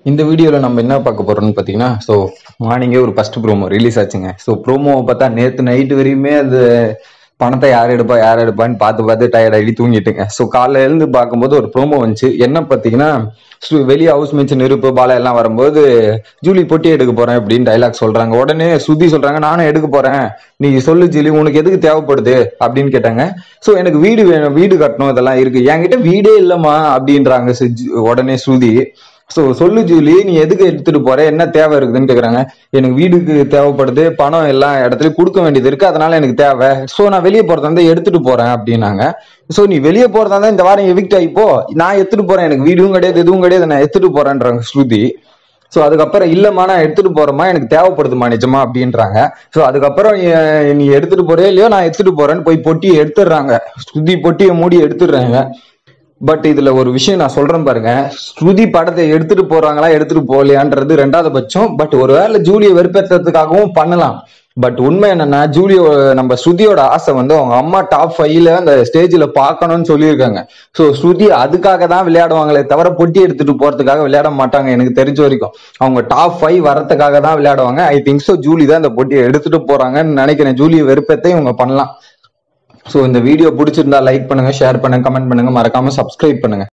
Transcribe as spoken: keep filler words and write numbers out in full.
இந்த வீடியோவில் நம்ம என்ன பார்க்க போறோம்னு பார்த்தீங்கன்னா, ஸோ மார்னிங்கே ஒரு ஃபர்ஸ்ட் ப்ரோமோ ரிலீஸ் ஆச்சுங்க. ஸோ ப்ரோமோவை பார்த்தா நேற்று நைட்டு வரையுமே அது பணத்தை யார் எடுப்பா யார் எடுப்பான்னு பார்த்து பார்த்து டயர்ட் ஆகி தூங்கிட்டுங்க. ஸோ காலைல எழுந்து பார்க்கும்போது ஒரு ப்ரோமோ வந்துச்சு. என்ன பார்த்தீங்கன்னா, வெளியே ஹவுஸ் மேட்ச் நெருப்பு பாலை எல்லாம் வரும்போது ஜூலி பொட்டி எடுக்க போறேன் அப்படின்னு டைலாக் சொல்றாங்க. உடனே சுத்தி சொல்றாங்க, நானும் எடுக்க போறேன், நீ சொல்லு ஜூலி, உனக்கு எதுக்கு தேவைப்படுது அப்படின்னு கேட்டாங்க. ஸோ எனக்கு வீடு வேணும், வீடு கட்டணும், இதெல்லாம் இருக்கு, என்கிட்ட வீடே இல்லம்மா அப்படின்றாங்க உடனே ஸ்ருதி. ஸோ சொல்லு ஜூலி, நீ எதுக்கு எடுத்துட்டு போற, என்ன தேவை இருக்குதுன்னு கேக்குறாங்க. எனக்கு வீடுக்கு தேவைப்படுது, பணம் எல்லா இடத்துலயும் கொடுக்க வேண்டியது இருக்கு, அதனால எனக்கு தேவை. ஸோ நான் வெளியே போறதா இருந்தா எடுத்துட்டு போறேன் அப்படின்னாங்க. ஸோ நீ வெளியே போறதா இருந்தா இந்த வாரம் எவிக்ட் ஆகிப்போ, நான் எடுத்துட்டு போறேன், எனக்கு வீடும் கிடையாது எதுவும் கிடையாது, நான் எடுத்துட்டு போறேன்றாங்க ஸ்ருதி. ஸோ அதுக்கப்புறம் இல்லம்மா நான் எடுத்துட்டு போறேம்மா, எனக்கு தேவைப்படுதுமா நிஜமா அப்படின்றாங்க. ஸோ அதுக்கப்புறம் நீ எடுத்துட்டு போறே இல்லையோ, நான் எடுத்துட்டு போறேன்னு போய் பொட்டியை எடுத்துடுறாங்க. ஸ்ருதி பொட்டியை மூடி எடுத்துடுறாங்க. பட் இதுல ஒரு விஷயம் நான் சொல்றேன் பாருங்க, ஸ்ருதி படத்தை எடுத்துட்டு போறாங்களா எடுத்துட்டு போகலையான்றது ரெண்டாவது பட்சம். பட் ஒருவேளை ஜூலியை வெறுப்பேற்றதுக்காகவும் பண்ணலாம். பட் உண்மை என்னன்னா, ஜூலியோ நம்ம ஸ்ருதியோட ஆசை வந்து அவங்க அம்மா டாப் ஃபைவ்ல அந்த ஸ்டேஜ்ல பாக்கணும்னு சொல்லியிருக்காங்க. ஸோ ஸ்ருதி அதுக்காக தான் விளையாடுவாங்களே தவிர பொட்டி எடுத்துட்டு போறதுக்காக விளையாட மாட்டாங்க. எனக்கு தெரிஞ்ச வரைக்கும் அவங்க டாப் ஃபைவ் வரதுக்காக தான் விளையாடுவாங்க. ஐ திங்க் ஸோ ஜூலி தான் இந்த பொட்டியை எடுத்துட்டு போறாங்கன்னு நினைக்கிறேன். ஜூலியை வெறுப்பத்தை இவங்க பண்ணலாம். ஸோ இந்த வீடியோ பிடிச்சிருந்தா லைக் பண்ணுங்க, ஷேர் பண்ணுங்க, கமெண்ட் பண்ணுங்க, மறக்காம சப்ஸ்கிரைப் பண்ணுங்க.